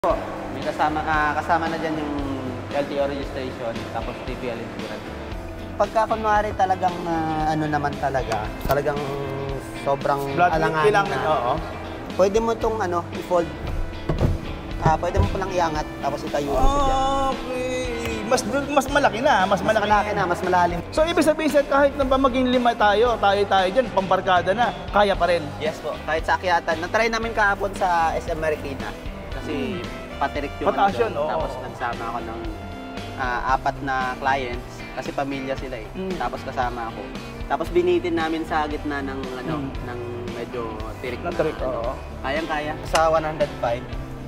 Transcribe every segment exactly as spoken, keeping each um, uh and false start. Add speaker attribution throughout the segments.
Speaker 1: Po, may kasama, ah, kasama na dyan yung L T O registration, tapos T P L insurance. Pagka kunwari talagang uh, ano naman talaga, talagang sobrang
Speaker 2: Blood
Speaker 1: alanganin
Speaker 2: lang,
Speaker 1: na,
Speaker 2: oo.
Speaker 1: pwede mo itong ano, i-fold. Ah, pwede mo palang iangat, tapos itayo mo siya dyan.
Speaker 2: Okay. Mas, mas malaki na, mas,
Speaker 1: Mas
Speaker 2: malaki,
Speaker 1: malaki na, mas malalim.
Speaker 2: So, ibig sabihin, sir, kahit na ba maging lima tayo, tayo tayo dyan, pambarkada na, kaya pa rin.
Speaker 1: Yes po, kahit sa akyatan. Na-try namin kahapon sa S M Marikina. Kasi patirik yung
Speaker 2: Pataas
Speaker 1: ano
Speaker 2: yun,
Speaker 1: doon.
Speaker 2: oo.
Speaker 1: Tapos nagsama ako ng ah, apat na clients kasi pamilya sila eh.
Speaker 2: Mm.
Speaker 1: Tapos kasama ako. Tapos binitin namin sa gitna ng ano,
Speaker 2: Mm.
Speaker 1: ng medyo tirik
Speaker 2: Na tirik, oo.
Speaker 1: Kayang-kaya. Sa one oh five.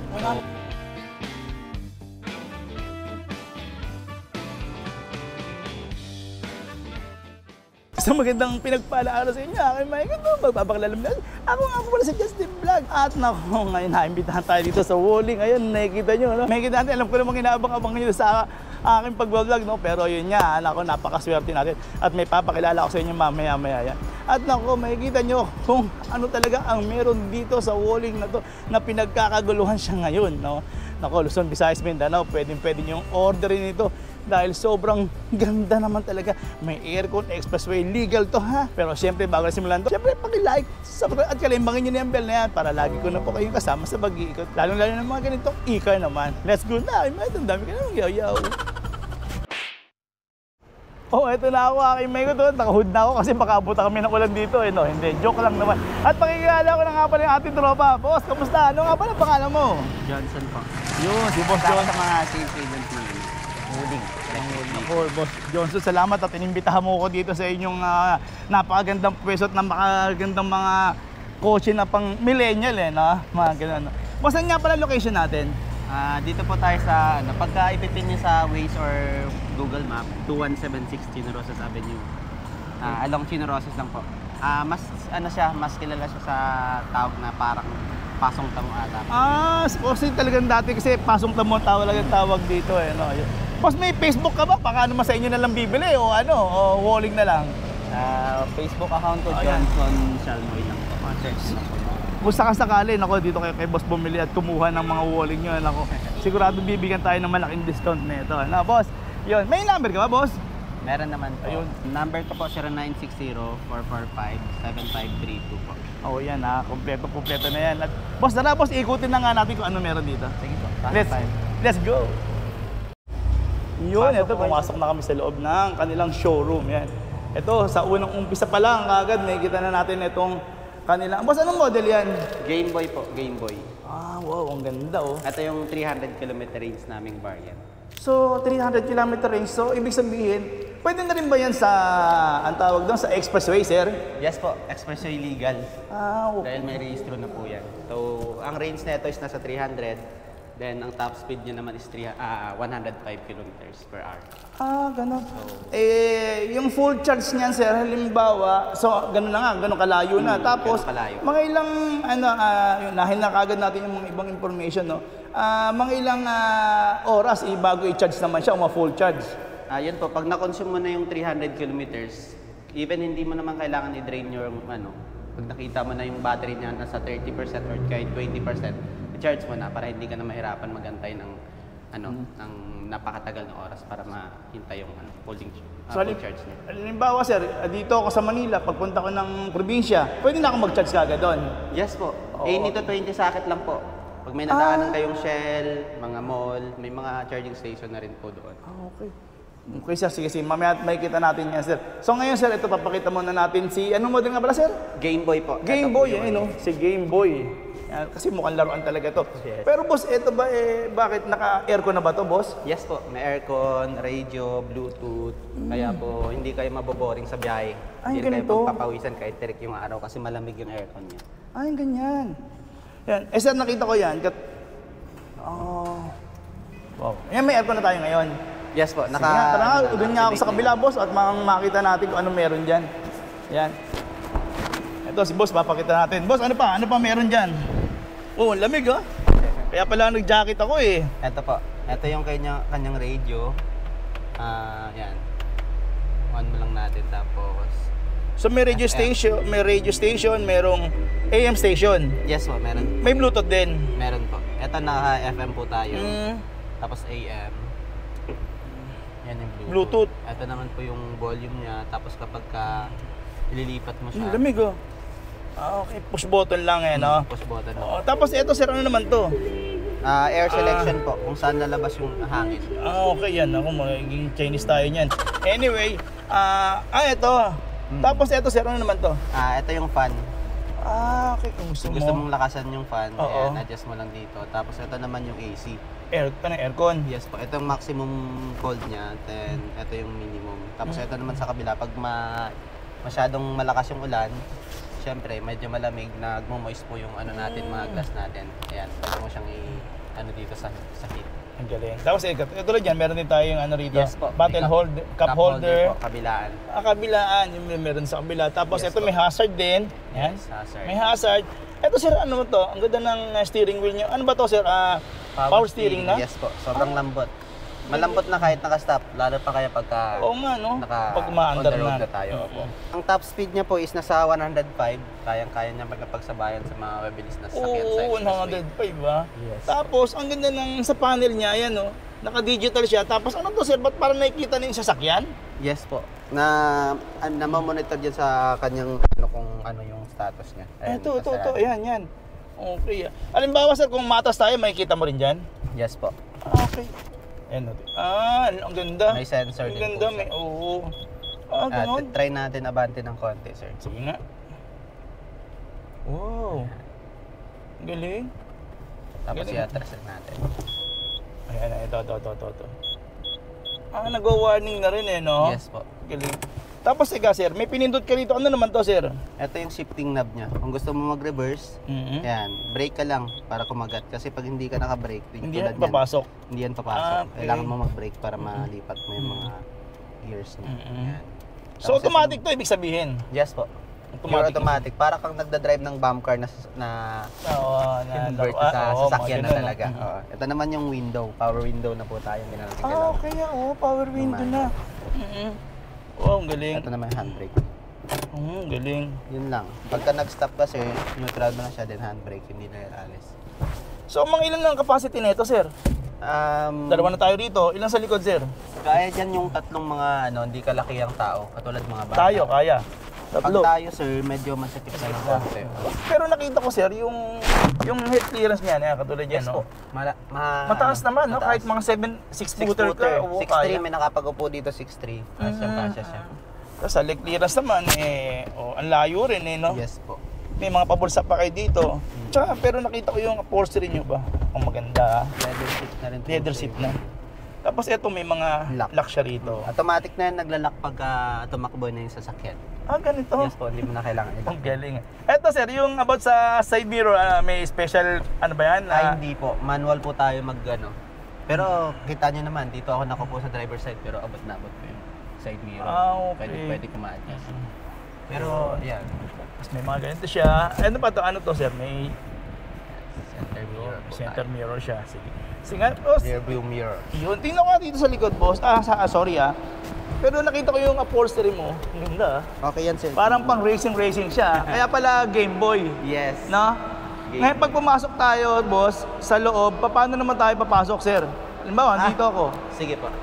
Speaker 2: Sa magandang pinagpalaan sa inyo, aking mga ito, magpapakalalam na. Ako nga po pala si Justin Vlog. At naku, ngayon naimbitahan tayo dito sa Wuling. Ayun, nakikita nyo, no? Nakikita natin, alam ko namang inaabang-abang nyo sa aking pag-vlog, no? Pero yun nga, naku, napakaswerte natin. At may papakilala ko sa inyo mamaya-maya yan. At naku, makikita nyo kung ano talaga ang meron dito sa Wuling na to na pinagkakaguluhan siya ngayon, no? Naku, Luzon, Visayas, Mindanao, pwedeng-pwede nyo orderin ito. Dahil sobrang ganda naman talaga. May aircon, expressway, legal to ha. Pero siyempre bago na simulan to, siyempre paki-like, subscribe at kalimbangin nyo na yung bell na yan para lagi ko na po kayong kasama sa pag-iikot. Lalo-lalo ng mga ganitong ika naman. Let's go na! Ay, ang dami ka naman yaw-yaw. Oh, eto na ako, aking may ko doon. Nakahood na ako kasi baka abutan kami ng ulan dito. Eh, no? Hindi, joke lang naman. At pakikilala ko na nga pala yung ating tropa. Boss, kamusta? Ano nga pala pangalan mo?
Speaker 1: Johnson po.
Speaker 2: Yun, si Boss
Speaker 1: Kasama
Speaker 2: John.
Speaker 1: sa mga sales agent ng Wuling.
Speaker 2: Ako, Boss Johnson, salamat at inimbitahan mo ko dito sa inyong uh, napakagandang pwesto at napakagandang mga kotse na pang millennial eh, no? Mga ganun. Boss, saan nga pala location natin?
Speaker 1: Ah, dito po tayo sa, ano, pagka ipipin niyo sa Waze or Google Map, two one seven six Chino Rosas Avenue. Ah, along Chino Rosas lang po. Ah, mas ano siya, mas kilala siya sa tawag na parang pasong tamo ata.
Speaker 2: Ah, kasi talagang dati kasi pasong tamon tawag lang yung tawag dito eh, no? Boss, may Facebook ka ba? Baka naman sa inyo na lang bibili o ano, o Wuling na lang?
Speaker 1: Ah, Facebook account ko,
Speaker 2: Oh, yan.
Speaker 1: Johnson Shalmoy lang po. Search lang po.
Speaker 2: Kung sakasakali, nako, dito kayo kay Boss bumili at kumuha ng mga Wuling nyo, nako, sigurado bibigyan tayo ng malaking discount nito. Na, Boss, yun, may number ka ba, Boss?
Speaker 1: Meron naman po.
Speaker 2: Ayun.
Speaker 1: Number ko po zero nine six zero, four four five, seven five three two po.
Speaker 2: Oo, yan ha, kompleto-kompleto na yan. At, Boss, tara, Boss, ikutin na nga natin kung ano meron dito.
Speaker 1: Sige po.
Speaker 2: Let's,
Speaker 1: Five.
Speaker 2: let's go! Yun,
Speaker 1: Pasok
Speaker 2: ito,
Speaker 1: po.
Speaker 2: pumasok na kami sa loob ng kanilang showroom. Yan. Ito, sa unang umpisa pa lang, kagad, nakikita na natin itong kanilang... Boss, anong model yan?
Speaker 1: Game Boy po, Game Boy.
Speaker 2: Ah, wow, ang ganda oh.
Speaker 1: Ito yung three hundred kilometer range naming variant.
Speaker 2: So, three hundred kilometer range. So, ibig sabihin, pwede na rin ba yan sa, ang tawag doon, sa expressway, sir?
Speaker 1: Yes po, expressway legal.
Speaker 2: Ah, okay.
Speaker 1: Dahil may rehistro na po yan. So, ang range na ito is nasa three hundred. Then, ang top speed niya naman is three, ah, one hundred five kilometers per hour.
Speaker 2: Ah, ganun. Eh, yung full charge niyan, sir, halimbawa, so, ganun na nga, ganun kalayo na.
Speaker 1: Hmm,
Speaker 2: Tapos,
Speaker 1: ganun kalayo.
Speaker 2: mga ilang, ano, uh, yun, nahin na kagad natin yung mga ibang information, no? Ah, mga ilang ah, oras, eh, bago i-charge naman siya, o ma-full charge.
Speaker 1: Ah, yun po, pag na-consume mo na yung three hundred kilometers, even hindi mo naman kailangan i-drain yung, ano, pag nakita mo na yung battery niya nasa thirty percent or kahit twenty percent, i-charge mo na para hindi ka na mahirapan magantay ng, ano,
Speaker 2: Hmm.
Speaker 1: ng napakatagal na oras para mahintay yung, ano, holding, ah,
Speaker 2: So,
Speaker 1: full
Speaker 2: halim-
Speaker 1: charge niya.
Speaker 2: halimbawa, sir, ah, dito ako sa Manila, pagpunta ko ng probinsya, pwede na ako mag-charge kagad doon.
Speaker 1: Yes po,
Speaker 2: Oo.
Speaker 1: eighty to twenty socket lang po. Pag may nadaanan
Speaker 2: Ah.
Speaker 1: kayong Shell, mga mall, may mga charging station na rin po doon.
Speaker 2: Ah, okay. Okay, sir. Sige, sige. Mamaya makikita natin yan, sir. So, ngayon, sir, ito papakita muna natin si... Anong model nga pala, sir?
Speaker 1: Game Boy po.
Speaker 2: Game
Speaker 1: Ito po
Speaker 2: Boy,
Speaker 1: yung
Speaker 2: eh,
Speaker 1: ano.
Speaker 2: no? Si Game Boy. Yan, kasi mukhang laruan talaga to.
Speaker 1: Yes.
Speaker 2: Pero, boss, ito ba, eh, bakit naka-aircon na ba to, boss?
Speaker 1: Yes po, may aircon, radio, Bluetooth. Kaya po, hindi kayo maboboring sa biyahe.
Speaker 2: Ay,
Speaker 1: hindi kayo
Speaker 2: ganito.
Speaker 1: magpapawisan kahit tirik yung araw kasi malamig yung aircon niya.
Speaker 2: Ay, ganyan. Yan. Eh, sir, nakita ko yan. Kat... Oh. Wow. Yan, may aircon na tayo ngayon.
Speaker 1: Yes po,
Speaker 2: Sige
Speaker 1: naka...
Speaker 2: nga, tara nga,
Speaker 1: ano,
Speaker 2: doon nga ako sa
Speaker 1: naka-activate
Speaker 2: kabila, boss, at mang makita natin kung ano meron dyan. Yan. Ito, si boss, papakita natin. Boss, ano pa? Ano pa meron dyan? Oh, lamig, ah. Kaya pala nag-jacket ako, eh.
Speaker 1: na. Ito po, ito yung kanya, kanyang radio. Ah, yan. On mo lang natin tapos...
Speaker 2: So, may radio station, may radio station, merong A M station.
Speaker 1: Yes po, meron.
Speaker 2: May Bluetooth din.
Speaker 1: Meron po. Ito naka-F M po tayo.
Speaker 2: Mm.
Speaker 1: Tapos A M. Yan yung Bluetooth.
Speaker 2: Bluetooth.
Speaker 1: Ito naman po yung volume niya. Tapos kapag ka ililipat mo siya.
Speaker 2: Ang lamig oh. Ah, okay. Push button lang eh, no?
Speaker 1: Push button.
Speaker 2: Oh, tapos ito sir, ano naman to?
Speaker 1: Ah, air selection po, kung saan lalabas yung hangin.
Speaker 2: Ah, okay yan. Ako, magiging Chinese tayo niyan. Anyway, ah, ah, ito.
Speaker 1: Hmm.
Speaker 2: Tapos ito sir, ano naman to?
Speaker 1: Ah, ito yung fan.
Speaker 2: Ah, okay. Kung gusto
Speaker 1: Kung
Speaker 2: mo.
Speaker 1: gusto mong lakasan yung fan,
Speaker 2: Oo.
Speaker 1: ayan, adjust mo lang dito. Tapos ito naman yung A C.
Speaker 2: Air, ano, aircon.
Speaker 1: Yes po, ito yung maximum cold niya, then ito yung minimum. Tapos ito naman sa kabila, pag ma masyadong malakas yung ulan, syempre medyo malamig, nagmo-moist po yung ano natin, mga glass natin. Ayan, pwede mo siyang i ano dito sa sa heat.
Speaker 2: Ang galing. Tapos ito, ito tulad yan, meron din tayong ano rito.
Speaker 1: Yes po.
Speaker 2: Bottle
Speaker 1: May cup-
Speaker 2: hold, cup, holder.
Speaker 1: po, kabilaan.
Speaker 2: Ah, kabilaan, yung may meron sa kabila. Tapos
Speaker 1: Yes
Speaker 2: ito
Speaker 1: po.
Speaker 2: may hazard din. Yan.
Speaker 1: Yes, hazard.
Speaker 2: May hazard. Ito sir, ano to? Ang ganda ng uh, steering wheel niyo. Ano ba to sir? Ah, power, steering na?
Speaker 1: Yes po, sobrang lambot. Malambot na kahit naka-stop, lalo pa kaya pagka
Speaker 2: Oo nga, no?
Speaker 1: naka
Speaker 2: Pag ma-under
Speaker 1: on the road
Speaker 2: na.
Speaker 1: na tayo.
Speaker 2: Oo.
Speaker 1: Opo. Ang top speed niya po is nasa one hundred five. Kayang-kaya niya magpagsabayan sa mga mabilis na sasakyan sa
Speaker 2: Oo,
Speaker 1: expressway.
Speaker 2: one hundred five ba?
Speaker 1: Yes.
Speaker 2: Tapos, ang ganda ng sa panel niya, ayan no? Naka-digital siya. Tapos ano to sir? Ba't parang nakikita na yung sasakyan?
Speaker 1: Yes po. Na an, na-monitor diyan sa kanyang ano kung ano yung status niya. Ayan,
Speaker 2: Ito, ito,
Speaker 1: nasa-
Speaker 2: ito. Ayan, yan. Okay. Alimbawa sir, kung matas tayo, makikita mo rin dyan?
Speaker 1: Yes po.
Speaker 2: Ah, okay. Ayan natin. Ah, ang ganda.
Speaker 1: May sensor
Speaker 2: Ang
Speaker 1: din
Speaker 2: ganda,
Speaker 1: po siya.
Speaker 2: may, oo. Ah,
Speaker 1: At
Speaker 2: ganun.
Speaker 1: try natin abante ng konti, sir.
Speaker 2: Sige nga. Wow. Ang galing.
Speaker 1: Tapos
Speaker 2: Galing.
Speaker 1: i-atras natin.
Speaker 2: Ayan, ito, ito, ito, ito, ito. Ah, nagwa-warning na rin eh, no?
Speaker 1: Yes po.
Speaker 2: Galing. Tapos ika sir, may pinindot ka rito. Ano naman to sir?
Speaker 1: Ito yung shifting knob niya. Kung gusto mo mag-reverse,
Speaker 2: Mm-hmm.
Speaker 1: yan, brake ka lang para kumagat. Kasi pag hindi ka naka-brake,
Speaker 2: Hindi
Speaker 1: tulad
Speaker 2: yan
Speaker 1: niyan,
Speaker 2: papasok.
Speaker 1: hindi yan papasok.
Speaker 2: Ah, okay.
Speaker 1: Kailangan mo mag-brake para malipat mo yung mga gears niya.
Speaker 2: Mm-mm.
Speaker 1: Yan.
Speaker 2: So
Speaker 1: Tapos
Speaker 2: automatic to ibig sabihin.
Speaker 1: ito- Yes po.
Speaker 2: Automatic.
Speaker 1: Automatic. automatic. Para kang nagda-drive ng bump car na, na
Speaker 2: Oo, na,
Speaker 1: convert
Speaker 2: ah,
Speaker 1: sa
Speaker 2: oo,
Speaker 1: sasakyan
Speaker 2: mga
Speaker 1: na
Speaker 2: ganun,
Speaker 1: talaga.
Speaker 2: no?
Speaker 1: Oo. Ito naman yung window. Power window na po tayo. Hindi na natin
Speaker 2: Ah,
Speaker 1: kailangan.
Speaker 2: okay. Oo, power window na. Mm-hmm. Wow, ang galing.
Speaker 1: Ito naman yung handbrake.
Speaker 2: Mm, galing.
Speaker 1: Yun lang. Pagka nag-stop kasi, neutral mo na siya, then handbrake, hindi na alis.
Speaker 2: So, mga ilan lang capacity nito, sir?
Speaker 1: Um,
Speaker 2: Dalawa na tayo rito. Ilan sa likod, sir?
Speaker 1: Kaya dyan yung tatlong mga ano, hindi kalaki ang tao, katulad mga bata.
Speaker 2: Tayo, kaya.
Speaker 1: Pag
Speaker 2: Tatlo.
Speaker 1: tayo, sir, medyo masakit na ng konti.
Speaker 2: Pero nakita ko, sir, yung yung head clearance niya, yan, katulad yan,
Speaker 1: Yes
Speaker 2: no?
Speaker 1: po. Mala, ma,
Speaker 2: Mataas
Speaker 1: ano,
Speaker 2: naman, no?
Speaker 1: mataas.
Speaker 2: Kahit mga seven, six footer ka, oo,
Speaker 1: six three,
Speaker 2: kaya.
Speaker 1: may nakapag-upo dito six three. Kasya,
Speaker 2: Mm.
Speaker 1: kasya siya.
Speaker 2: Tapos sa leg clearance naman, eh, oh, ang layo rin, eh, no?
Speaker 1: Yes po.
Speaker 2: May mga pabulsa pa kayo dito. Tsaka, pero nakita ko yung upholstery nyo ba? Ang maganda.
Speaker 1: Leather seat na rin po.
Speaker 2: Leather seat na. Tapos ito may mga
Speaker 1: Lock.
Speaker 2: lock siya rito.
Speaker 1: Automatic na yan, naglalak pag ah, tumakbo na yung sasakyan.
Speaker 2: Ah, ganito.
Speaker 1: Yes po, hindi mo na kailangan
Speaker 2: Ang
Speaker 1: ilak.
Speaker 2: galing. Ito sir, yung about sa side mirror, ah, may special, ano ba yan?
Speaker 1: Ay,
Speaker 2: Ah,
Speaker 1: hindi po. Manual po tayo mag ano. Pero kita nyo naman, dito ako nakupo sa driver side, pero abot na abot ko yung side mirror.
Speaker 2: Ah, okay.
Speaker 1: Pwede, pwede ko ma-adjust. Pero, yan.
Speaker 2: Tapos may mga ganito siya. Ano pa to? Ano to sir? May
Speaker 1: Center mirror po
Speaker 2: center
Speaker 1: tayo.
Speaker 2: mirror siya. Sige. Sige nga, boss.
Speaker 1: Rear view mirror.
Speaker 2: Yun. Tingnan ko nga dito sa likod, boss. Ah, sa, ah, sorry ah. Pero nakita ko yung upholstery mo. Ang ganda ah.
Speaker 1: Okay yan, sir.
Speaker 2: Parang pang racing-racing siya. Kaya pala Game Boy.
Speaker 1: Yes.
Speaker 2: No?
Speaker 1: Game
Speaker 2: Ngayon pag pumasok tayo, boss, sa loob, pa- paano naman tayo papasok, sir? Halimbawa,
Speaker 1: Ah.
Speaker 2: dito ako.
Speaker 1: Sige po.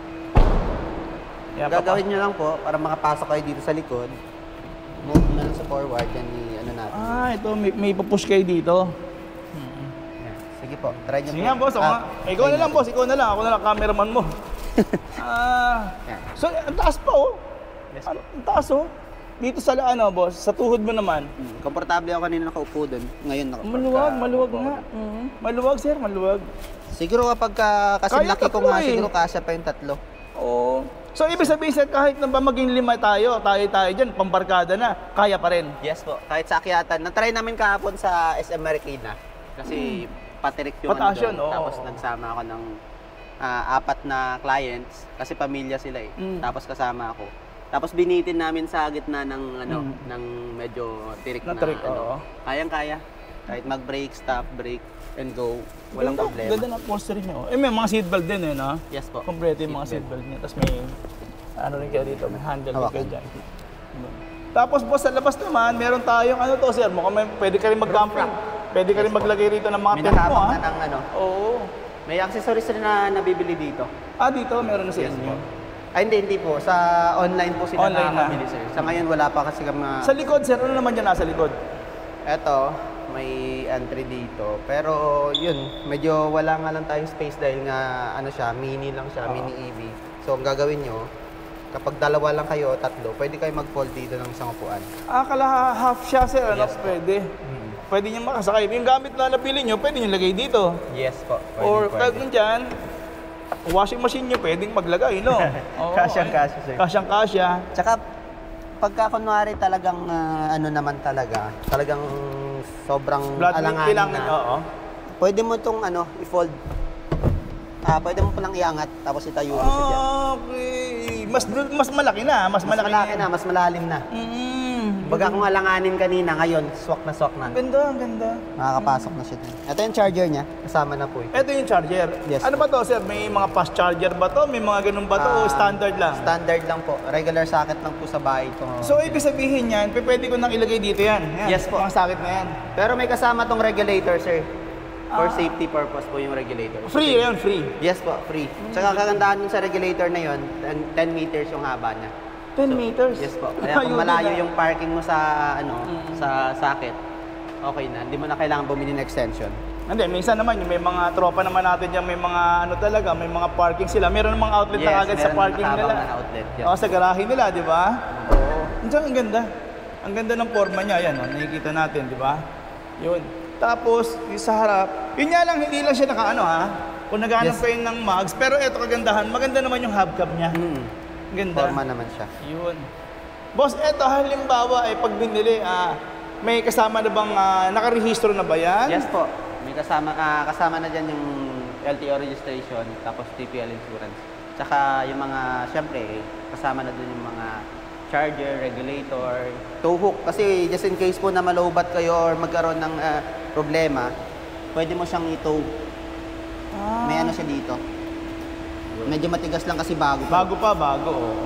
Speaker 2: Yan,
Speaker 1: Gagawin nyo lang po para makapasok kayo dito sa likod. Move na lang sa forward, yan i-ano natin.
Speaker 2: Ah, ito, may, may pupush kayo dito.
Speaker 1: Yan. Sige po, try nyo
Speaker 2: Sige
Speaker 1: po.
Speaker 2: nga, boss. Ako,
Speaker 1: Ah,
Speaker 2: nga. Eh, ikaw
Speaker 1: try
Speaker 2: na lang,
Speaker 1: natin.
Speaker 2: boss. Ikaw na lang. Ako na lang, cameraman mo. ah,
Speaker 1: Yan.
Speaker 2: so, ang taas pa, oh.
Speaker 1: Yes
Speaker 2: Ano,
Speaker 1: po.
Speaker 2: ang taas, oh. Dito sa ano, boss, sa tuhod mo naman.
Speaker 1: Hmm, komportable ako kanina nakaupo doon. Ngayon nakapagka.
Speaker 2: Maluwag, maluwag nga. Mhm. Maluwag, sir, maluwag.
Speaker 1: Siguro kapag ka, kasi
Speaker 2: Kaya
Speaker 1: laki ko
Speaker 2: tatlo
Speaker 1: nga,
Speaker 2: eh.
Speaker 1: siguro kasya pa yung tatlo.
Speaker 2: Oo. So, ibig sabihin, sir, kahit na ba maging lima tayo, tayo-tayo dyan, pambarkada na, kaya pa rin.
Speaker 1: Yes po, kahit sa akyatan. Na-try namin kahapon sa S M Marikina. Kasi patirik yung
Speaker 2: Pataas
Speaker 1: ano
Speaker 2: yun,
Speaker 1: doon.
Speaker 2: oo.
Speaker 1: Tapos nagsama ako ng ah, apat na clients. Kasi pamilya sila eh.
Speaker 2: Mm.
Speaker 1: Tapos kasama ako. Tapos binitin namin sa gitna ng ano,
Speaker 2: Mm.
Speaker 1: ng medyo tirik
Speaker 2: Na
Speaker 1: na,
Speaker 2: tirik,
Speaker 1: ano.
Speaker 2: oo.
Speaker 1: Kayang-kaya. Kahit mag-brake, stop, brake, and go. Walang
Speaker 2: Ganda,
Speaker 1: problema.
Speaker 2: Ganda ng upholstery niyo. Eh, may mga seatbelt din, eh, no?
Speaker 1: Yes po.
Speaker 2: Kompleto yung mga
Speaker 1: Seatbelt.
Speaker 2: seatbelt niya. Tapos may, ano rin kayo dito, may handle din
Speaker 1: Hawakan.
Speaker 2: kayo dyan. Tapos boss, sa labas naman, meron tayong ano to, sir, mukhang may, pwede ka rin mag-camping. Pwede ka rin
Speaker 1: Yes po.
Speaker 2: maglagay rito ng mga
Speaker 1: May
Speaker 2: pen mo,
Speaker 1: nakabak
Speaker 2: ha?
Speaker 1: na ng ano.
Speaker 2: Oo.
Speaker 1: May accessories rin na nabibili dito.
Speaker 2: Ah, dito, meron na sa
Speaker 1: Yes
Speaker 2: inyo.
Speaker 1: po. Ay, hindi, hindi po. Sa online po sila
Speaker 2: Online na.
Speaker 1: nakakabili, sir. Sa ngayon, wala pa kasi kami na...
Speaker 2: Sa likod, sir, ano naman dyan nasa likod?
Speaker 1: Eto, may entry dito. Pero, yun, medyo wala nga lang tayong space dahil nga, ano siya, mini lang siya,
Speaker 2: Oo.
Speaker 1: mini E V. So, ang gagawin nyo, kapag dalawa lang kayo, tatlo, pwede kayo mag-fold dito ng isang upuan.
Speaker 2: Ah, kala half siya, sir, ano?
Speaker 1: Yes po.
Speaker 2: Pwede. Pwede nyo makasakay. Yung gamit na nabili nyo, pwede nyo lagay dito.
Speaker 1: Yes po. Pwede,
Speaker 2: Or
Speaker 1: pwede.
Speaker 2: kahit dyan, washing machine nyo pwedeng maglagay, no? Oo,
Speaker 1: Kasyang-kasya,
Speaker 2: ay.
Speaker 1: sir.
Speaker 2: Kasyang-kasya.
Speaker 1: Tsaka, pagka kunwari talagang, ah, ano naman talaga, talagang sobrang
Speaker 2: Blood milk
Speaker 1: alanganin
Speaker 2: kailangan,
Speaker 1: na,
Speaker 2: oo.
Speaker 1: pwede mo itong, ano, i-fold. Ah, pwede mo palang iangat, tapos itayo mo siya dyan.
Speaker 2: Ah, okay. Mas, mas malaki na, mas,
Speaker 1: Mas
Speaker 2: malaki,
Speaker 1: malaki na, mas malalim na.
Speaker 2: Mm.
Speaker 1: Baga kung alanganin kanina, ngayon, swak na swak na.
Speaker 2: Ang ganda, ang ganda.
Speaker 1: Makakapasok na siya dyan. Ito yung charger niya, kasama na po ito.
Speaker 2: Ito yung charger.
Speaker 1: Yes,
Speaker 2: Ano ba to, sir? May mga fast charger ba to? May mga ganun ba to? o
Speaker 1: Ah,
Speaker 2: standard lang?
Speaker 1: Standard lang po. Regular socket lang po sa bahay ito.
Speaker 2: So, ibig sabihin yan, p- pwede ko nang ilagay dito yan. Yan,
Speaker 1: Yes po.
Speaker 2: Mga sakit na yan.
Speaker 1: Pero may kasama tong regulator, sir. For
Speaker 2: Ah.
Speaker 1: safety purpose po yung regulator.
Speaker 2: Free yan, free.
Speaker 1: Yes po, free. Tsaka kagandahan dun sa regulator na yun, ten meters yung haba niya.
Speaker 2: ten meters.
Speaker 1: Yes po. Kaya kung
Speaker 2: Ayun
Speaker 1: malayo
Speaker 2: na.
Speaker 1: yung parking mo sa ano,
Speaker 2: Mm.
Speaker 1: sa socket, okay na. Hindi mo na kailangan bumili ng extension.
Speaker 2: Hindi, minsan naman, yung may mga tropa naman natin dyan, may mga ano talaga, may mga parking sila. Meron namang outlet na agad sa
Speaker 1: meron
Speaker 2: parking
Speaker 1: nakabang
Speaker 2: nila.
Speaker 1: na outlet. Yes.
Speaker 2: Oo, sa garahe nila, di ba?
Speaker 1: Oo.
Speaker 2: Diyan, ang ganda. Ang ganda ng forma niya, yan, oh, nakikita natin, di ba? Yun. Tapos, yung sa harap, yun nga lang, hindi lang siya nakaano ha. Kung naghanap
Speaker 1: Yes.
Speaker 2: kayo ng mugs, pero eto kagandahan, maganda naman yung hubcap niya.
Speaker 1: Mm.
Speaker 2: Ang ganda.
Speaker 1: Forma naman siya.
Speaker 2: Yun. Boss, eto halimbawa ay pag binili, ah, may kasama na bang ah, nakarehistro na ba yan?
Speaker 1: Yes po. May kasama ah, kasama na diyan yung L T O registration, tapos T P L insurance. Tsaka yung mga, syempre, kasama na dun yung mga charger, regulator, tow hook. Kasi just in case po na malowbat kayo or magkaroon ng ah, problema, pwede mo siyang i-tow.
Speaker 2: Ah,
Speaker 1: May ano siya dito. Medyo matigas lang kasi bago pa.
Speaker 2: bago pa, bago. Oo.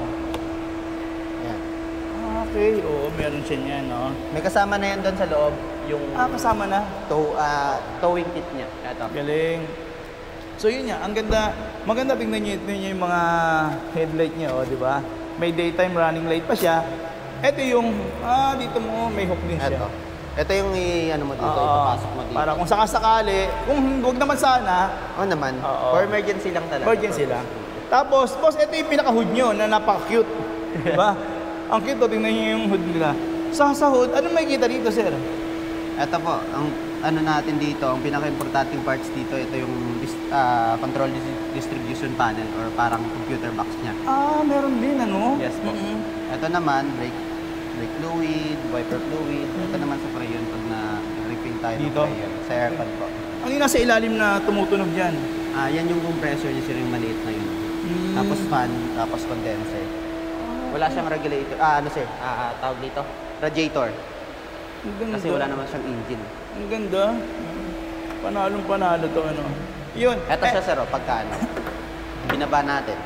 Speaker 1: Ayan.
Speaker 2: Ah, okay, oo, meron siya niyan, no?
Speaker 1: May kasama na yan doon sa loob, yung
Speaker 2: Ah, kasama na.
Speaker 1: tow, ah, towing kit niya. Ito.
Speaker 2: Galing. So yun nga, ang ganda, maganda tingnan niyo, tingnan niyo yung mga headlight niya, oh, di ba? May daytime running light pa siya. Ito yung, ah, dito mo, may hook din siya.
Speaker 1: Ito. Ito yung i, ano mo dito,
Speaker 2: Oo.
Speaker 1: ipapasok mo dito.
Speaker 2: Para kung sakasakali, kung huwag naman sana,
Speaker 1: Oo naman.
Speaker 2: Oo.
Speaker 1: For emergency lang talaga.
Speaker 2: emergency lang. Tapos, boss, ito yung pinaka-hood nyo na napaka-cute. Di ba? Ang cute, oh, tingnan niyo yung hood nila. Sa sa hood, ano may kita dito, sir?
Speaker 1: Ito po, ang ano natin dito, ang pinaka-importanting parts dito, ito yung dis- ah, control dis- distribution panel or parang computer box niya.
Speaker 2: Ah, meron din, ano?
Speaker 1: Yes po.
Speaker 2: Mm-mm.
Speaker 1: Ito naman, brake, brake fluid, wiper fluid. Ito naman sa crayon pag na-refill tayo
Speaker 2: Dito?
Speaker 1: ng crayon. Sa aircon po.
Speaker 2: Ano yung nasa ilalim na tumutunog dyan?
Speaker 1: Ah, yan yung compressor niya, sir, yung maliit na yun.
Speaker 2: Mm.
Speaker 1: Tapos fan, tapos condenser. Wala siyang regulator. Ah, ano sir? Ah, ah, tawag dito? Radiator.
Speaker 2: Ang ganda.
Speaker 1: Kasi wala naman siyang engine.
Speaker 2: Ang ganda. Panalong panalo to, ano? Yun.
Speaker 1: Ito
Speaker 2: Eh,
Speaker 1: siya sir, oh, pagka ano, binaba natin.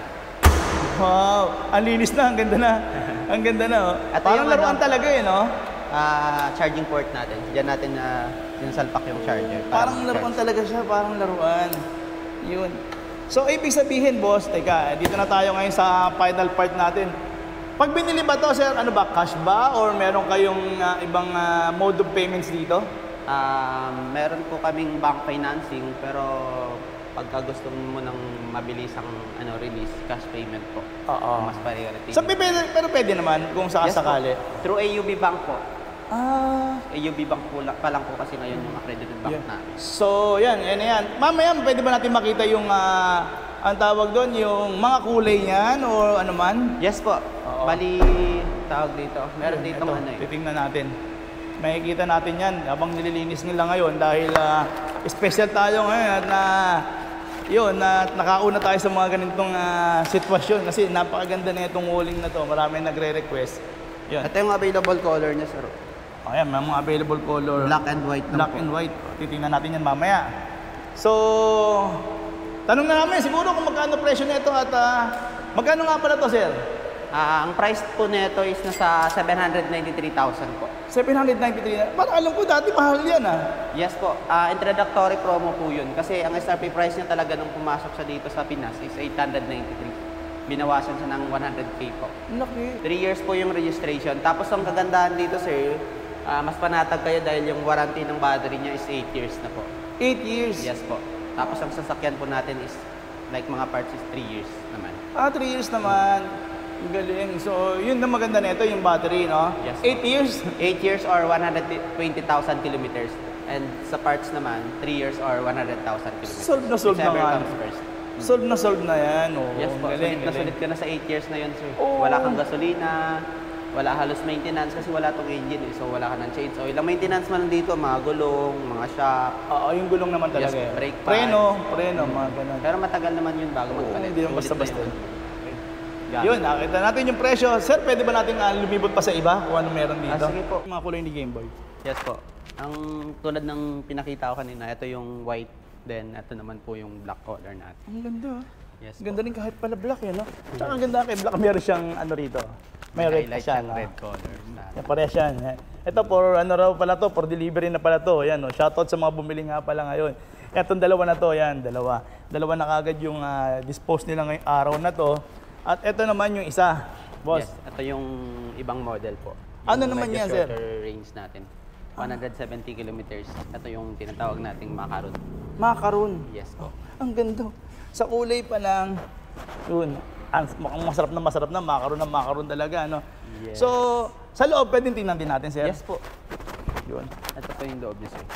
Speaker 2: Wow, ang linis na, ang ganda na. Ang ganda na, oh.
Speaker 1: Ito
Speaker 2: Parang
Speaker 1: yung
Speaker 2: laruan
Speaker 1: ano-
Speaker 2: talaga, eh, no?
Speaker 1: Ah, charging port natin. Diyan natin na yung salpak yung charger. para
Speaker 2: Parang
Speaker 1: mag-charge.
Speaker 2: laruan talaga siya, parang laruan. Yun. So, ibig sabihin, boss, teka, dito na tayo ngayon sa final part natin. Pag binili ba to, sir, ano ba, cash ba? Or meron kayong ah, ibang ah, mode of payments dito?
Speaker 1: Um, meron po kaming bank financing, pero pagka gusto mo ng mabilisang ano, release, cash payment po.
Speaker 2: Oo.
Speaker 1: Mas priority.
Speaker 2: So, pwede, pero pwede naman kung
Speaker 1: Yes po.
Speaker 2: sakasakali.
Speaker 1: Through A U B Bank po.
Speaker 2: Ah,
Speaker 1: A U B Bank po lang, pa lang po kasi ngayon yung accredited bank
Speaker 2: yeah.
Speaker 1: namin.
Speaker 2: So, yan, yan, yan. Mamaya, pwede ba natin makita yung, ah, ang tawag doon, yung mga kulay niyan o ano man?
Speaker 1: Yes po.
Speaker 2: Oo.
Speaker 1: Bali, tawag dito. Meron dito
Speaker 2: Ito,
Speaker 1: ano eh.
Speaker 2: titingnan natin. Makikita natin yan habang nililinis nila ngayon dahil ah, special tayo ngayon at na yun, na nakauna tayo sa mga ganitong ah, sitwasyon kasi napakaganda na itong walling na to. Marami nagre-request. Yun.
Speaker 1: Ito yung available color niya, sir.
Speaker 2: Ayan, may mga available color.
Speaker 1: Black and white lang
Speaker 2: Black
Speaker 1: po.
Speaker 2: and white. Titingnan natin yan mamaya. So, tanong na namin siguro kung magkano presyo nito at ah, magkano nga pala to, sir?
Speaker 1: Ah, ang price po nito is nasa seven hundred ninety-three thousand po.
Speaker 2: seven hundred ninety-three. Parang alam ko dati mahal yan ah.
Speaker 1: Yes po. Ah, introductory promo po yun. Kasi ang S R P price niya talaga nung pumasok siya dito sa Pinas is eight hundred ninety-three. Binawasan siya ng one hundred K po.
Speaker 2: Laki.
Speaker 1: three years po yung registration. Tapos ang kagandahan dito, sir, ah, mas panatag kayo dahil yung warranty ng battery niya is eight years na po.
Speaker 2: eight years?
Speaker 1: Yes po. Tapos ang sasakyan po natin is like mga parts is three years naman.
Speaker 2: Ah, three years naman. Ang galing. So, yun na maganda nito, yung battery, no?
Speaker 1: Yes,
Speaker 2: eight years?
Speaker 1: eight years or one hundred twenty thousand kilometers. And sa parts naman, three years or one hundred thousand kilometers.
Speaker 2: Solve na solve na
Speaker 1: Whichever
Speaker 2: nga.
Speaker 1: comes first.
Speaker 2: Solve na solve na yan. Oh,
Speaker 1: Yes po,
Speaker 2: galing,
Speaker 1: sulit na
Speaker 2: galing.
Speaker 1: sulit ka na sa eight years na yun, sir.
Speaker 2: Oo.
Speaker 1: Wala kang gasolina, wala halos maintenance kasi wala tong engine eh. So wala ka ng change oil. Ang maintenance man dito, mga gulong, mga shock.
Speaker 2: Oo, yung gulong naman talaga.
Speaker 1: Yes,
Speaker 2: eh.
Speaker 1: brake pad.
Speaker 2: Preno, preno, mga ganun.
Speaker 1: Pero matagal naman yun bago
Speaker 2: Oo,
Speaker 1: magpalit.
Speaker 2: hindi naman
Speaker 1: Sulit na
Speaker 2: basta-basta.
Speaker 1: yun. Gamit.
Speaker 2: Yun, nakita natin yung presyo. Sir, pwede ba natin uh, lumibot pa sa iba kung ano meron dito?
Speaker 1: Ah, sige po.
Speaker 2: Mga kulay ni Game Boy.
Speaker 1: Yes po. Ang tulad ng pinakita ko kanina, ito yung white, then ito naman po yung black color natin.
Speaker 2: Ang ganda.
Speaker 1: Yes
Speaker 2: Ang ganda rin kahit pala black yan, no? Tsaka ang ganda kay black, meron siyang ano rito. May red pa
Speaker 1: highlight
Speaker 2: siya,
Speaker 1: siyang
Speaker 2: no?
Speaker 1: red color.
Speaker 2: Yan, parehas yan. Yan. Ito, for ano raw pala to, for delivery na pala to. Yan, no? Shoutout sa mga bumili nga pala ngayon. Itong dalawa na to, yan, dalawa. Dalawa na kagad yung uh, dispose nila ngayong araw na to. At ito naman yung isa, boss.
Speaker 1: Yes, ito yung ibang model po.
Speaker 2: Ano
Speaker 1: Yung
Speaker 2: naman
Speaker 1: medyo
Speaker 2: yan, sir?
Speaker 1: shorter range natin. one hundred seventy kilometers. Ito yung tinatawag nating macaron.
Speaker 2: Macaron.
Speaker 1: Yes po.
Speaker 2: Ang ganda. Sa kulay pa lang, yun, ang mukhang masarap na masarap na, macaron na macaron talaga, no?
Speaker 1: Yes.
Speaker 2: So, sa loob, pwedeng tingnan din natin, sir?
Speaker 1: Yes po.
Speaker 2: Yun.
Speaker 1: Ito po yung loob niya, sir.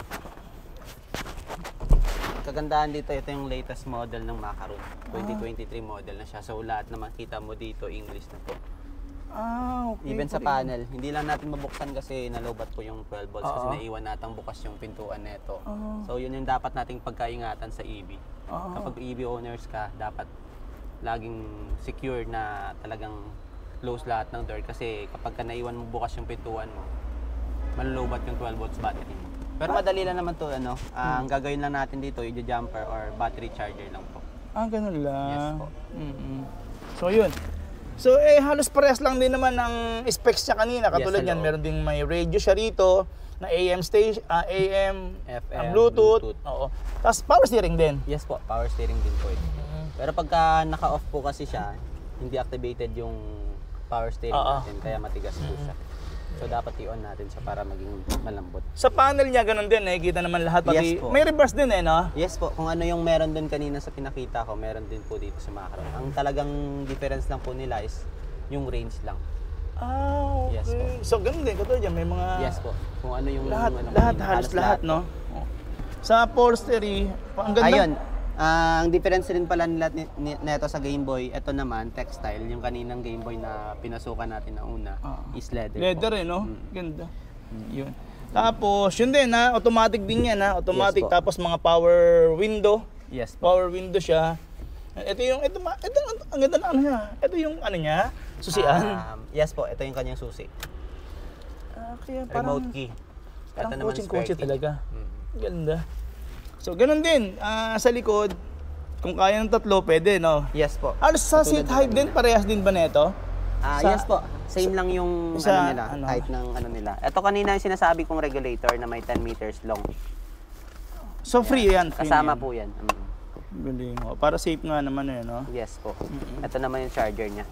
Speaker 1: Kagandahan dito, ito yung latest model ng macaron. twenty twenty-three model na siya. So, lahat na makita mo dito, English na po.
Speaker 2: Ah, okay.
Speaker 1: Even sa
Speaker 2: Pwede-
Speaker 1: panel, hindi lang natin mabuksan kasi nalobat po yung twelve volts kasi
Speaker 2: Oo.
Speaker 1: naiwan natang bukas yung pintuan nito.
Speaker 2: Oo.
Speaker 1: So yun yung dapat nating pagkaingatan sa E V.
Speaker 2: Oo.
Speaker 1: Kapag E V owners ka, dapat laging secure na talagang close lahat ng door kasi kapag ka naiwan mo bukas yung pintuan mo, malolobat yung twelve volts battery mo. Pero madali lang naman to, ano, ah, ang gagawin lang natin dito, yung jumper or battery charger lang po.
Speaker 2: Ah, ganun lang.
Speaker 1: Yes po.
Speaker 2: Mm-mm. So, yun. So, eh, halos parehas lang din naman ng specs niya kanina. Katulad
Speaker 1: Yes,
Speaker 2: yan,
Speaker 1: hello.
Speaker 2: meron ding may radio siya rito, na A M station, ah, A M,
Speaker 1: F M,
Speaker 2: ah, Bluetooth.
Speaker 1: Bluetooth.
Speaker 2: Oo. Tapos power steering din.
Speaker 1: Yes po, power steering din po ito. Pero pagka naka-off po kasi siya, hindi activated yung power steering
Speaker 2: Oo.
Speaker 1: natin, kaya matigas po siya. So dapat i-on natin siya para maging malambot.
Speaker 2: Sa panel niya, ganun din. Nakikita naman lahat. Pati,
Speaker 1: Yes po.
Speaker 2: may reverse din eh, no?
Speaker 1: Yes po, kung ano yung meron din kanina sa pinakita ko, meron din po dito sa Macaron. Ang talagang difference lang po nila is yung range lang.
Speaker 2: Ah, okay.
Speaker 1: Yes po.
Speaker 2: So, ganun din. Katulad yan, may mga...
Speaker 1: Yes po, kung ano yung...
Speaker 2: Lahat,
Speaker 1: ano,
Speaker 2: lahat,
Speaker 1: kanina,
Speaker 2: halos lahat,
Speaker 1: po.
Speaker 2: no? Sa upholstery, ang ganda.
Speaker 1: Ayun, ah, ang difference rin pala nila ni- ni- neto sa Game Boy, ito naman, textile, yung kaninang Game Boy na pinasukan natin na una,
Speaker 2: Ah.
Speaker 1: is leather
Speaker 2: Leather
Speaker 1: po.
Speaker 2: eh, no?
Speaker 1: Mm.
Speaker 2: Ganda. Yun. Tapos, yun din ha, automatic din yan ha, automatic.
Speaker 1: Yes po.
Speaker 2: Tapos mga power window,
Speaker 1: Yes po.
Speaker 2: power window siya. Ito yung, ito, ma- ito, ang ganda na ano niya. Ito yung ano niya, susian.
Speaker 1: Um, yes po, ito yung kanyang susi.
Speaker 2: Ah, kaya parang,
Speaker 1: Remote key.
Speaker 2: parang
Speaker 1: Ito naman
Speaker 2: coaching-coaching
Speaker 1: spare key.
Speaker 2: talaga.
Speaker 1: Mm.
Speaker 2: Ganda. So, ganun din. Ah, sa likod, kung kaya ng tatlo, pwede, no?
Speaker 1: Yes po.
Speaker 2: Ano sa
Speaker 1: Katulad
Speaker 2: seat
Speaker 1: ng
Speaker 2: height
Speaker 1: kanina.
Speaker 2: din, parehas din ba nito?
Speaker 1: Ah,
Speaker 2: Sa-
Speaker 1: yes po. Same lang yung
Speaker 2: sa-
Speaker 1: ano nila,
Speaker 2: ano?
Speaker 1: height ng ano nila. Ito kanina yung sinasabi kong regulator na may ten meters long.
Speaker 2: So, free yan. Free
Speaker 1: Kasama
Speaker 2: na yan.
Speaker 1: po yan. Mm.
Speaker 2: Galing. Oh. Para safe nga naman eh, no?
Speaker 1: Yes po. Ito naman yung charger niya.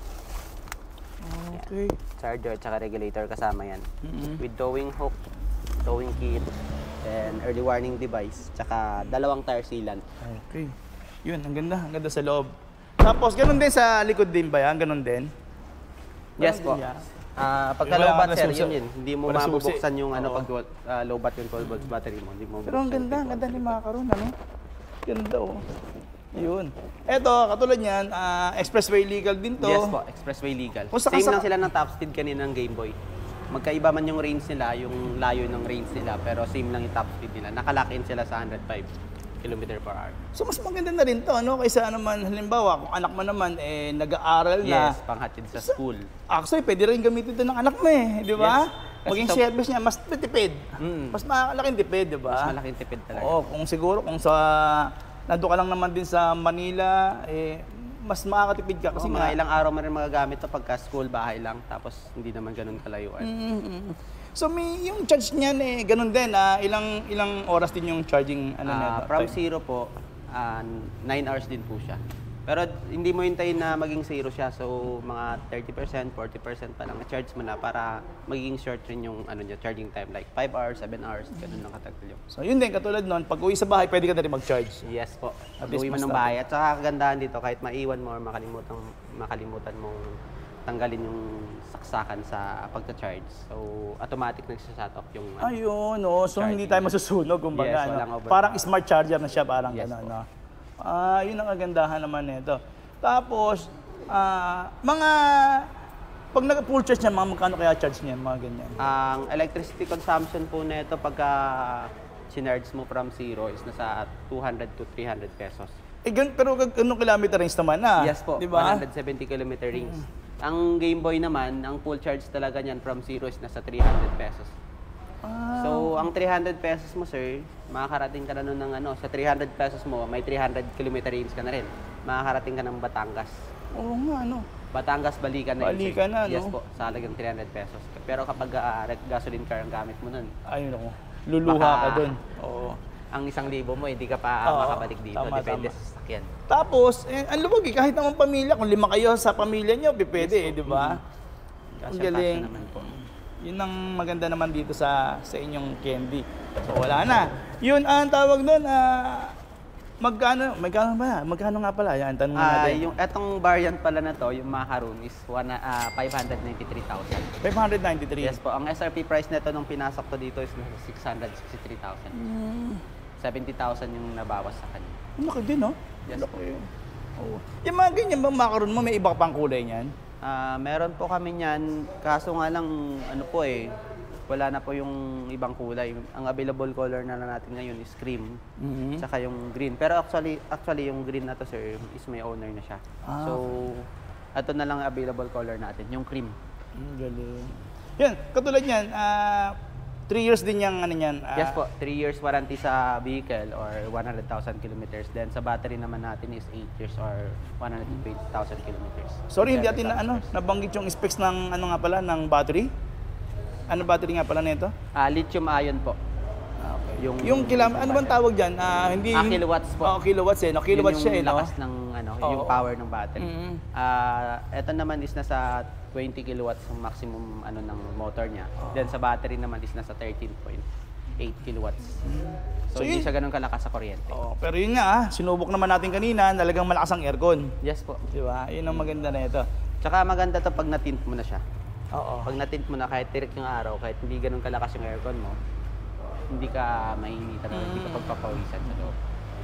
Speaker 2: Okay.
Speaker 1: Charger at saka regulator kasama yan.
Speaker 2: Mm-mm.
Speaker 1: With towing hook, towing kit, and early warning device, tsaka dalawang tire sealant.
Speaker 2: Okay. Yun, ang ganda. Ang ganda sa loob. Tapos, ganun din sa likod din ba yan? Ganun din?
Speaker 1: Yes
Speaker 2: Ganun
Speaker 1: po.
Speaker 2: din yan?
Speaker 1: Ah, pagka
Speaker 2: Wala
Speaker 1: low
Speaker 2: ka
Speaker 1: bat
Speaker 2: na
Speaker 1: sir,
Speaker 2: susi.
Speaker 1: yun yun. Hindi mo
Speaker 2: Wala susi.
Speaker 1: mabubuksan yung ano
Speaker 2: Oo.
Speaker 1: pag ah, low bat yung twelve volts battery mo. Hindi mo
Speaker 2: Pero ang
Speaker 1: mabubuksan
Speaker 2: ganda,
Speaker 1: yung
Speaker 2: ang ganda ni
Speaker 1: pintuan.
Speaker 2: Macaron, ano? Ganda, oh. Yun. Eto, katulad niyan, ah, expressway legal din to.
Speaker 1: Yes po, expressway legal.
Speaker 2: Kung saka
Speaker 1: Same
Speaker 2: sa-
Speaker 1: lang sila ng top speed kanina ng Game Boy. Magkaiba man yung range nila, yung layo ng range nila, pero same lang yung top speed nila. Nakalock in sila sa one hundred five kilometer per hour.
Speaker 2: So, mas maganda na rin to, ano? Kaysa naman, halimbawa, kung anak mo naman, eh, nag-aaral na.
Speaker 1: Yes, panghatid sa school.
Speaker 2: Actually, pwede rin gamitin ito ng anak mo eh, di ba?
Speaker 1: Yes. Kasi
Speaker 2: Maging
Speaker 1: sa-
Speaker 2: service niya, mas tipid.
Speaker 1: Mm.
Speaker 2: Mas malaking tipid, di ba?
Speaker 1: Mas malaking tipid talaga.
Speaker 2: Oo, kung siguro, kung sa, nandun ka lang naman din sa Manila, eh, mas makakatipid ka kasi
Speaker 1: Kasi
Speaker 2: nga
Speaker 1: mga ilang araw mo rin magagamit to pagka school, bahay lang. Tapos hindi naman ganun kalayuan.
Speaker 2: Mm. So may yung charge niyan eh ganun din ah, ilang ilang oras din yung charging ano
Speaker 1: Ah,
Speaker 2: nito.
Speaker 1: from
Speaker 2: time?
Speaker 1: zero po, ah, nine hours din po siya. Pero hindi mo hintayin na maging zero siya. So, mga thirty percent, forty percent pa lang na-charge mo na para magiging short rin yung ano niya, charging time. Like five hours, seven hours, ganun lang katagal yung.
Speaker 2: So yun din katulad noon, pag uwi sa bahay pwede ka na rin mag-charge.
Speaker 1: Yes po.
Speaker 2: At
Speaker 1: At
Speaker 2: least
Speaker 1: uwi mo
Speaker 2: mas
Speaker 1: ng
Speaker 2: na-
Speaker 1: bahay. At saka kagandahan dito, kahit maiwan mo or makalimutan, makalimutan mong tanggalin yung saksakan sa pagta-charge. So, automatic nagsa-shut off yung ano.
Speaker 2: Ayun, no. So hindi tayo masusunog kumbaga
Speaker 1: Yes,
Speaker 2: ano.
Speaker 1: walang over-
Speaker 2: Parang smart charger na siya parang
Speaker 1: Yes
Speaker 2: gano'n,
Speaker 1: po.
Speaker 2: no. Ah, yun ang kagandahan naman nito. Tapos ah, mga pag nag-full charge niya, mga magkano kaya charge niyan, mga ganyan.
Speaker 1: Ang electricity consumption po nito pagka sinarge mo from zero is nasa two hundred to three hundred pesos.
Speaker 2: Eh, gan, pero kag- anong kilometer range naman na?
Speaker 1: Yes po,
Speaker 2: Di ba?
Speaker 1: one hundred seventy kilometer range. Ang Game Boy naman, ang full charge talaga niyan from zero is nasa three hundred pesos.
Speaker 2: Ah,
Speaker 1: So, ang three hundred pesos mo, sir, makakarating ka na nun ng ano, sa three hundred pesos mo, may three hundred kilometer range ka na rin. Makakarating ka ng Batangas.
Speaker 2: oo nga, no.
Speaker 1: Batangas, balikan na yun, sir.
Speaker 2: Balikan na, no?
Speaker 1: Yes po, sa halagang three hundred pesos. Pero kapag ah, rec- gasoline car ang gamit mo nun,
Speaker 2: Ayun ako. Luluha
Speaker 1: Baka-
Speaker 2: ka dun. Oo.
Speaker 1: ang isang libo mo, hindi ka pa
Speaker 2: Oo,
Speaker 1: makabalik dito.
Speaker 2: tama,
Speaker 1: Depende
Speaker 2: tama.
Speaker 1: sa sasakyan.
Speaker 2: Tapos, eh, ang luwag eh, kahit naman pamilya, kung lima kayo sa pamilya niyo, pwede eh, di ba? Ang
Speaker 1: Kasya-kasya
Speaker 2: galing.
Speaker 1: naman po.
Speaker 2: Yun ang maganda naman dito sa sa inyong candy. So wala na. Yun ang tawag doon, ah, magkano, magkano ba? Magkano nga pala? Yan, tanong
Speaker 1: Ah,
Speaker 2: natin.
Speaker 1: yung etong variant pala na to, yung macaroon is one, ah, five hundred ninety-three thousand.
Speaker 2: five hundred ninety-three.
Speaker 1: Yes po, ang S R P price nito nung pinasok to dito is nasa six hundred sixty-three thousand.
Speaker 2: Mm,
Speaker 1: seventy thousand yung nabawas sa kanya.
Speaker 2: ang laki din, no?
Speaker 1: Yes
Speaker 2: Laki yun. Oo. Yung mga ganyan bang macaron mo, may iba pang kulay niyan?
Speaker 1: Ah, meron po kami niyan, kaso nga lang ano po eh, wala na po yung ibang kulay. Ang available color na lang natin ngayon is cream,
Speaker 2: Mhm.
Speaker 1: saka yung green. Pero actually, actually yung green na to, sir, is may owner na siya.
Speaker 2: Ah.
Speaker 1: So, ito na lang ang available color natin, yung cream.
Speaker 2: Ang galing. Yan, katulad niyan, ah, three years din yung ano niyan. ah,
Speaker 1: Yes po, three years warranty sa vehicle or one hundred thousand kilometers. Then sa battery naman natin is eight years or one hundred twenty thousand kilometers.
Speaker 2: Sorry, hindi natin na, ano,
Speaker 1: seven thousand hours.
Speaker 2: nabanggit yung specs ng ano nga pala, ng battery. Ano battery nga pala nito?
Speaker 1: Ah, lithium ion po.
Speaker 2: Okay.
Speaker 1: Yung,
Speaker 2: Yung kilam, ano bang tawag diyan? Ah, hindi
Speaker 1: Ah, kilowatts po.
Speaker 2: Oh, kilowatts eh. No, kilowatts
Speaker 1: Yun
Speaker 2: siya eh,
Speaker 1: yung
Speaker 2: no.
Speaker 1: lakas ng ano,
Speaker 2: Oo.
Speaker 1: yung power ng battery.
Speaker 2: Mhm.
Speaker 1: Ah, ito naman is nasa twenty kilowatts ang maximum ano ng motor niya. Then sa battery naman is nasa thirteen point eight kilowatts.
Speaker 2: So,
Speaker 1: So, hindi
Speaker 2: yun-
Speaker 1: siya ganun kalakas sa kuryente.
Speaker 2: Oo, pero yun nga, ah, sinubok naman natin kanina, talagang malakas ang aircon.
Speaker 1: Yes po.
Speaker 2: Di ba? Yun ang maganda na ito.
Speaker 1: Tsaka maganda to pag natint mo na siya.
Speaker 2: Oo.
Speaker 1: Pag natint mo na kahit tirik yung araw, kahit hindi ganun kalakas yung aircon mo, hindi ka mainitan o hindi ka
Speaker 2: Mm.
Speaker 1: pagpapawisan sa loob.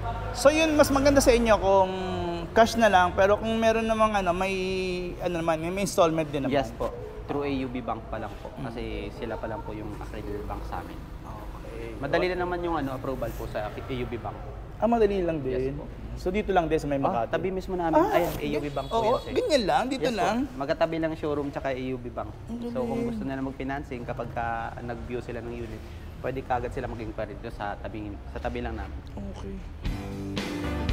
Speaker 2: So yun, mas maganda sa inyo kung cash na lang, pero kung meron namang ano, may, ano naman, may installment din naman.
Speaker 1: Yes po. Through A U B Bank pa lang po. Kasi sila pa lang po yung accredited bank sa amin.
Speaker 2: Okay.
Speaker 1: Madali na naman yung ano approval po sa A U B Bank.
Speaker 2: Ah, madali lang din.
Speaker 1: Yes po.
Speaker 2: So dito lang din sa may
Speaker 1: Ah,
Speaker 2: Makati.
Speaker 1: tabi mismo namin.
Speaker 2: Ah,
Speaker 1: Ayan, A U B Bank po
Speaker 2: Oo,
Speaker 1: yan, sir.
Speaker 2: ganyan lang, dito
Speaker 1: Yes po.
Speaker 2: lang.
Speaker 1: Magkatabi lang showroom tsaka A U B Bank.
Speaker 2: Ang
Speaker 1: So kung
Speaker 2: galing.
Speaker 1: gusto nila mag-financing, kapag ka nag-view sila ng unit, pwede kagad sila mag-inquire dito sa tabi, sa tabi lang namin.
Speaker 2: Okay.